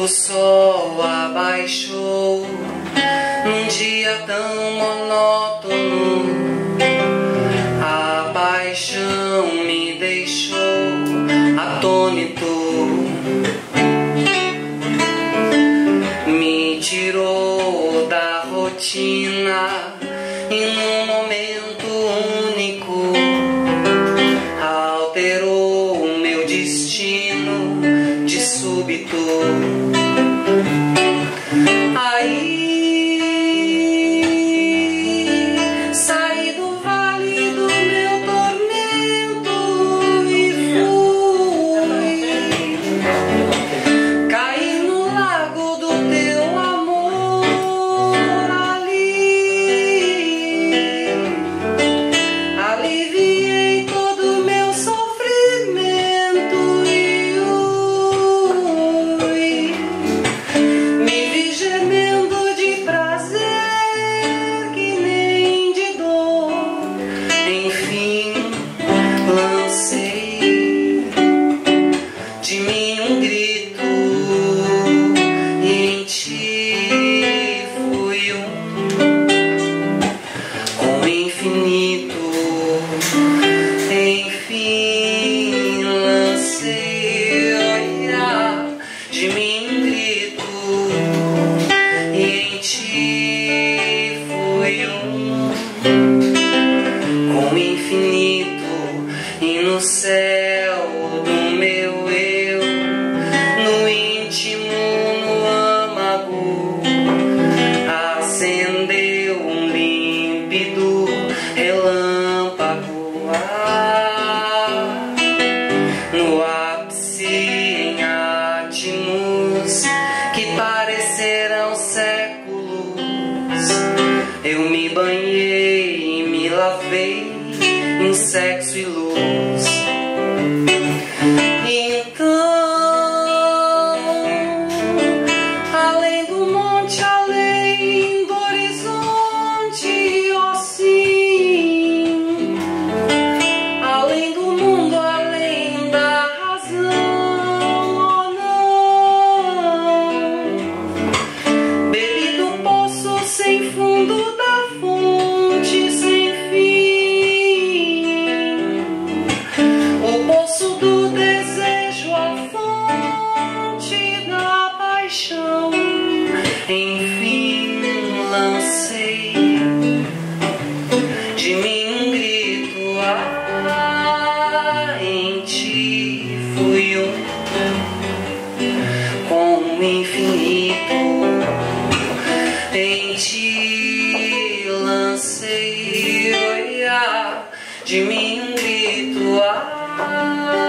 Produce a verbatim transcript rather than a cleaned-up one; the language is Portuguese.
sol abaixou num dia tão monótono. A paixão me deixou atônito, me tirou da rotina e num momento único alterou o meu destino de súbito. Aí saí do vale do meu tormento e fui caí no lago do teu amor. Ali aliviei todo o meu sofrimento e ui, me vi gemendo de prazer que nem de dor. Enfim lancei de mim um grito e em ti fui um com o infinito. Enfim lancei olhar de mim um grito e em ti fui um com o infinito. E no céu do meu eu, no íntimo, no âmago, acendeu um límpido relâmpago. Ah, no ápice em átimos que parecerão séculos, eu me banhei e me lavei em sexo e luz. Então, além do monte, além do horizonte, ó sim, além do mundo, além da razão, ó não, bebi do poço sem fundo, da fonte sem fim, o poço do desejo, a fonte da paixão. Enfim lancei de mim um grito, ah, em ti fui um com o infinito. Em ti lancei olhar de mim um grito, ah,